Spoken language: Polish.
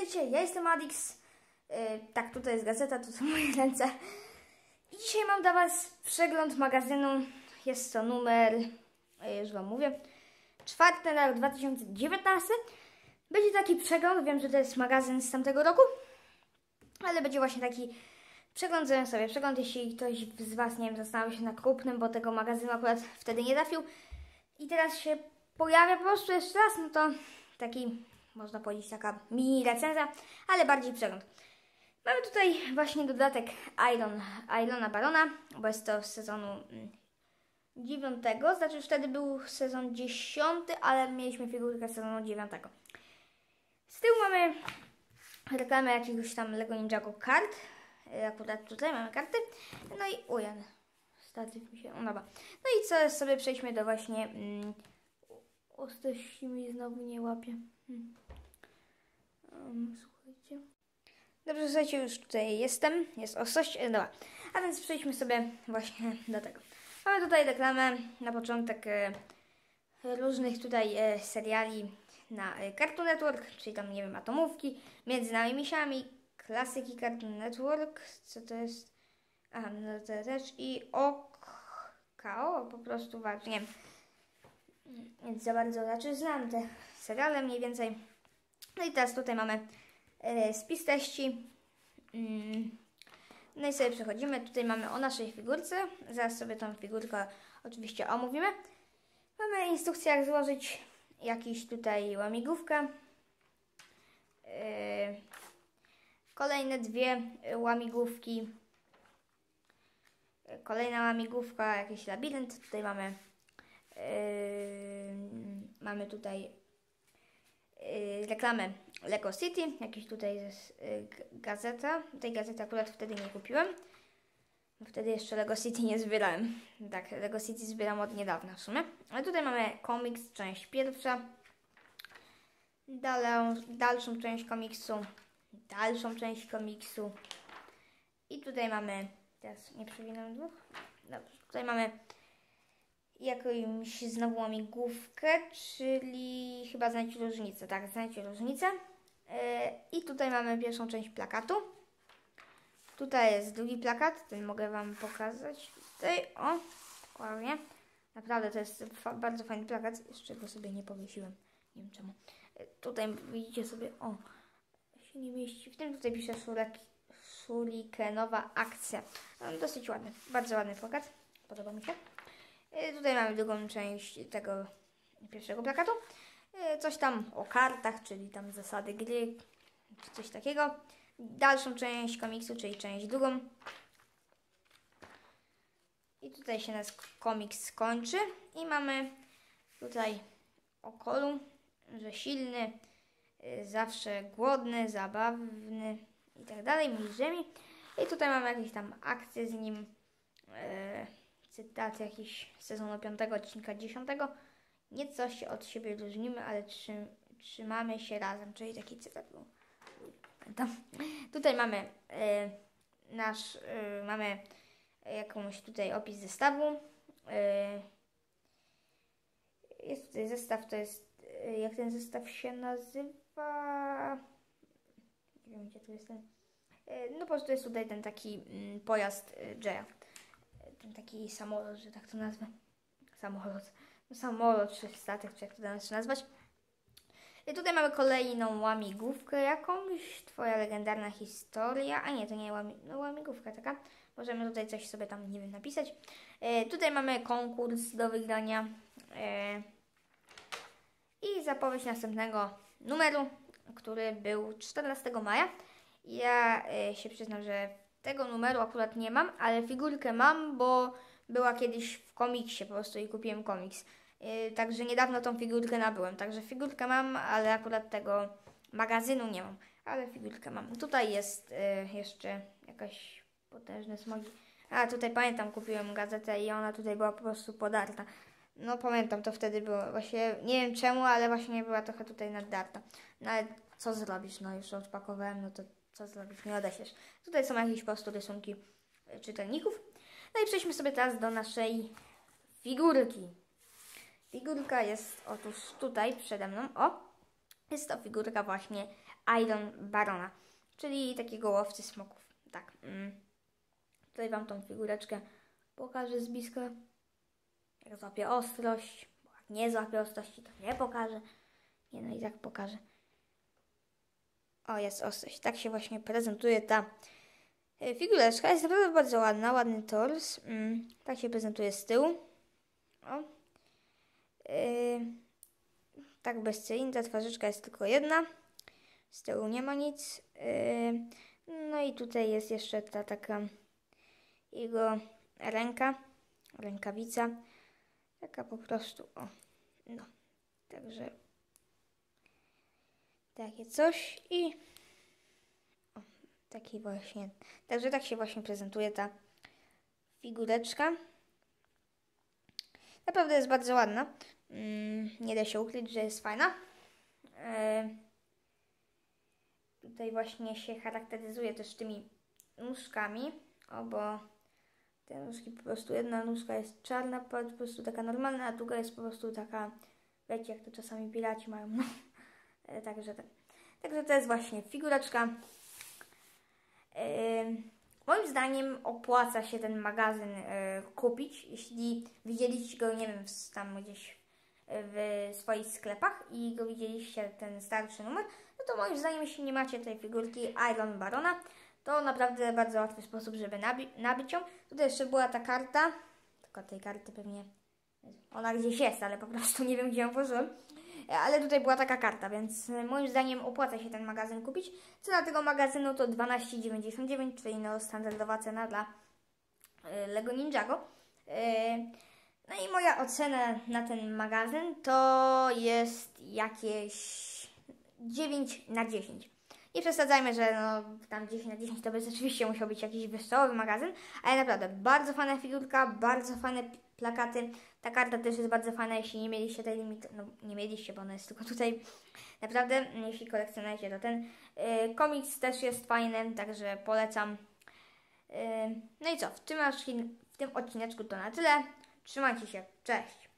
witajcie, ja jestem Adix. Tak, tutaj jest gazeta, tu są moje ręce. I dzisiaj mam dla Was przegląd magazynu. Jest to numer, już Wam mówię, 4 na rok 2019. Będzie taki przegląd, wiem, że to jest magazyn z tamtego roku, ale będzie właśnie taki przegląd, zrobię sobie przegląd, jeśli ktoś z Was, nie wiem, zastanawiał się na krupnym, bo tego magazynu akurat wtedy nie trafił. I teraz się pojawia po prostu jeszcze raz, no to taki, można powiedzieć, taka mini recenzja, ale bardziej przegląd. Mamy tutaj właśnie dodatek Irona Barona, bo jest to z sezonu 9, znaczy już wtedy był sezon 10, ale mieliśmy figurkę z sezonu 9. Z tyłu mamy reklamę jakiegoś tam Lego Ninjago kart, akurat tutaj mamy karty, no i ujan, statyw mi się unowa. No i co, sobie przejdźmy do właśnie, ostrości mi znowu nie łapie. Słuchajcie. Dobrze, słuchajcie, już tutaj jestem, jest ostrość, dobra. A więc przejdźmy sobie właśnie do tego. Mamy tutaj reklamę na początek różnych tutaj seriali na Cartoon Network, czyli tam, nie wiem, Atomówki, Między nami misiami, klasyki Cartoon Network, co to jest? Aha, no to też i OKO, po prostu właśnie, nie wiem, więc za bardzo raczej znam te seriale mniej więcej. No i teraz tutaj mamy spis treści. No i sobie przechodzimy. Tutaj mamy o naszej figurce. Zaraz sobie tą figurkę oczywiście omówimy. Mamy instrukcję, jak złożyć jakiś tutaj łamigłówkę. Kolejne dwie łamigłówki. Kolejna łamigłówka, jakiś labirynt. Tutaj mamy tutaj reklamę Lego City, jakiś tutaj jest gazeta. Tej gazety akurat wtedy nie kupiłem. Wtedy jeszcze Lego City nie zbierałem. Tak, Lego City zbieram od niedawna w sumie. Ale tutaj mamy komiks, część pierwsza. Dalszą część komiksu. Dalszą część komiksu. I tutaj mamy, teraz nie przewinę dwóch. Dobrze, tutaj mamy jakąś znowu łamigłówkę, czyli chyba znajdźcie różnicę. Tak, znajdźcie różnicę. I tutaj mamy pierwszą część plakatu. Tutaj jest drugi plakat, ten mogę Wam pokazać. Tutaj, o, dokładnie. Naprawdę to jest bardzo fajny plakat. Jeszcze go sobie nie powiesiłem. Nie wiem czemu. Tutaj widzicie sobie, o, się nie mieści. W tym tutaj pisze Shurikenowa akcja. Dosyć ładny, bardzo ładny plakat. Podoba mi się. Tutaj mamy drugą część tego pierwszego plakatu. Coś tam o kartach, czyli tam zasady gry, czy coś takiego. Dalszą część komiksu, czyli część drugą. I tutaj się nasz komiks skończy. I mamy tutaj o Colu, że silny, zawsze głodny, zabawny i tak dalej, mistrz ziemi. I tutaj mamy jakieś tam akcje z nim. Cytat jakiś z sezonu 5, odcinka 10. Nieco się od siebie różnimy, ale trzymamy się razem. Czyli taki cytat był. Pamiętam. Tutaj mamy mamy jakąś tutaj opis zestawu. Jest tutaj zestaw, to jest, jak ten zestaw się nazywa? Nie wiem, gdzie tu jest ten. No po prostu jest tutaj ten taki pojazd Jaya. Ten taki samolot, że tak to nazwę. Samolot, czy statek, czy jak to należy nazwać. I tutaj mamy kolejną łamigłówkę jakąś. Twoja legendarna historia. A nie, to nie łamigłówka taka. Możemy tutaj coś sobie tam, nie wiem, napisać. Tutaj mamy konkurs do wygrania. I zapowiedź następnego numeru, który był 14 maja. Ja się przyznam, że tego numeru akurat nie mam, ale figurkę mam, bo była kiedyś w komiksie po prostu i kupiłem komiks. Także niedawno tą figurkę nabyłem. Także figurkę mam, ale akurat tego magazynu nie mam. Ale figurkę mam. Tutaj jest jeszcze jakaś potężna smogi. A tutaj pamiętam, kupiłem gazetę i ona tutaj była po prostu podarta. No pamiętam, to wtedy było właśnie, nie wiem czemu, ale właśnie była trochę tutaj naddarta. No ale co zrobisz? No już odpakowałem, no to co zrobisz? Nie odeślesz. Tutaj są jakieś po prostu rysunki czytelników. No i przejdźmy sobie teraz do naszej figurki. Figurka jest otóż tutaj przede mną. O! Jest to figurka właśnie Iron Barona, czyli takiego łowcy smoków. Tak. Tutaj Wam tą figureczkę pokażę z bliska. Jak złapie ostrość, bo jak nie złapie ostrości, to nie pokażę. Nie, no i tak pokażę. O, jest ostrość. Tak się właśnie prezentuje ta figureczka. Jest naprawdę bardzo ładna, ładny tors. Tak się prezentuje z tyłu. O. Tak bez cylindra, twarzyczka jest tylko jedna. Z tyłu nie ma nic. No i tutaj jest jeszcze ta taka jego rękawica. Taka po prostu, o. No. Także takie coś i o, taki właśnie. Także tak się właśnie prezentuje ta figureczka. Naprawdę jest bardzo ładna. Nie da się ukryć, że jest fajna. Tutaj właśnie się charakteryzuje też tymi nóżkami. O, bo te nóżki po prostu, jedna nóżka jest czarna, po prostu taka normalna, a druga jest po prostu taka, wiecie, jak to czasami piraci mają. No. Także to jest właśnie figureczka. Moim zdaniem opłaca się ten magazyn kupić, jeśli widzieliście go, nie wiem, tam gdzieś w swoich sklepach i go widzieliście, ten starszy numer, no to moim zdaniem, jeśli nie macie tej figurki Iron Barona, to naprawdę bardzo łatwy sposób, żeby nabyć ją. Tutaj jeszcze była ta karta, tylko tej karty pewnie, ona gdzieś jest, ale po prostu nie wiem, gdzie ją włożyłem. Ale tutaj była taka karta, więc moim zdaniem opłaca się ten magazyn kupić. Cena tego magazynu to 12,99, czyli no standardowa cena dla Lego Ninjago. No i moja ocena na ten magazyn to jest jakieś 9 na 10. Nie przesadzajmy, że no, tam 10 na 10 to by rzeczywiście musiał być jakiś wyższowy magazyn, ale naprawdę bardzo fajna figurka, bardzo fajne plakaty. Ta karta też jest bardzo fajna, jeśli nie mieliście tej no nie mieliście, bo ona jest tylko tutaj. Naprawdę, jeśli kolekcjonujecie, to ten komiks też jest fajny, także polecam. No i co, w tym odcineczku to na tyle. Trzymajcie się, cześć!